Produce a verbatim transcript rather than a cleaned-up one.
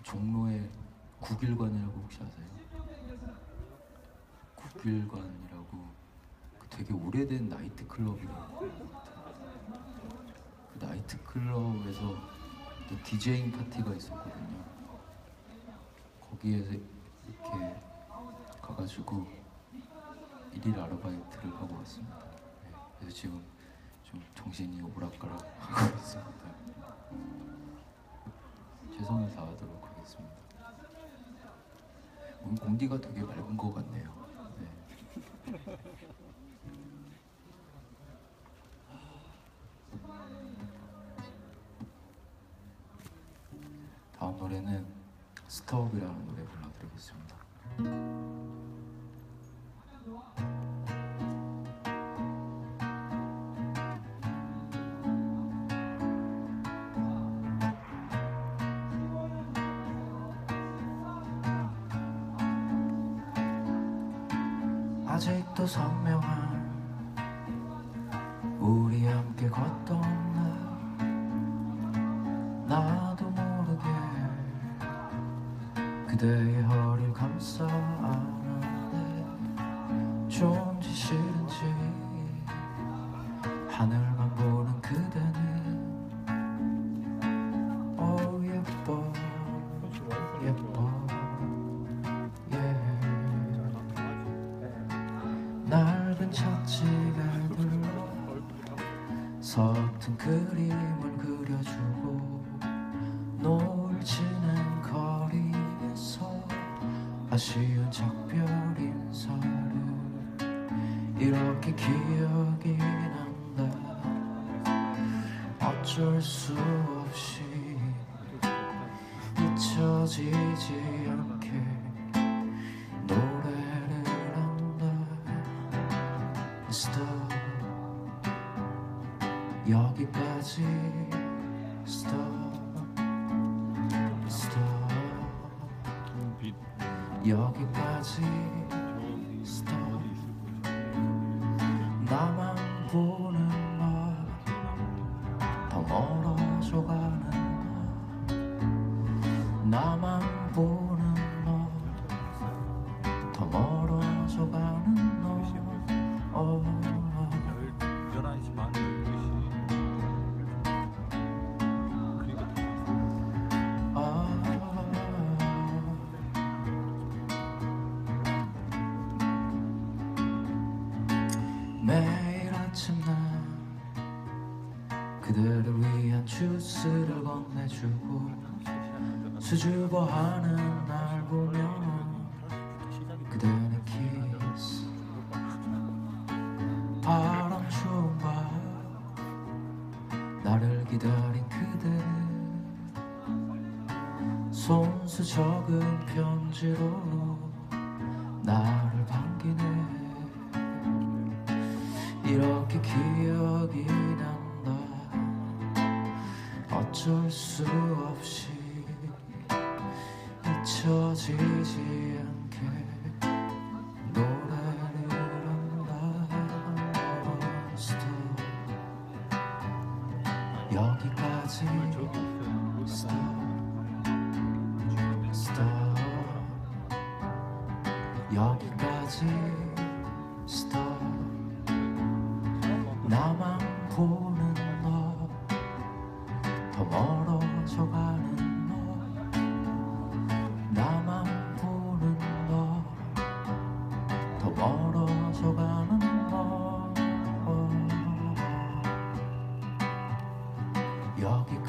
종로에 국일관이라고 혹시 아세요? 국일관이라고 그 되게 오래된 나이트 클럽이라고 그 나이트 클럽에서 또 디제잉 파티가 있었거든요. 거기에서 이렇게 가가지고 일일 아르바이트를 하고 왔습니다. 네, 그래서 지금 좀 정신이 오락가락 하고 있습니다. 최선을 다하도록 하겠습니다. 오늘 공기가 되게 맑은 것 같네요. 네. 다음 노래는 스톱이라는 노래 불러드리겠습니다. 아직도 선명한 우리 함께 걷던 날, 나도 모르게 그대의 허리를 감싸 안았네. 좋은지 싫은지 하늘만 보는 그대는 오 예뻐 예뻐 낡은 찻집에 불러 서툰 그림을 그려주고 노을 지는 거리에서 아쉬운 작별 인사를 이렇게 기억이 난다. 어쩔 수 없이 잊혀지지 않게 노래를 Stop. 여기까지 Stop. Stop. 여기까지 Stop. 나만 보는 너 더 멀어져가는 너 나만 보는 너 더 멀어져가는 너 어. 열한 시 반, 열두 시. 아. 매일 아침 난 그대를 위한 주스를 건네주고 수줍어하는 날 보면 그대는 키스. 바람 추운 밤 나를 기다린 그대는 손수 적은 편지로 나를 반기네. 이렇게 기억이 난다. 어쩔 수 없이 잊혀지지 않게 노래를 여기까지 Stop. Stop. 여기까지 Stop. 나만 보는 너 더 멀어져가는 너 나만 보는 너 더 멀어져가는 너 여기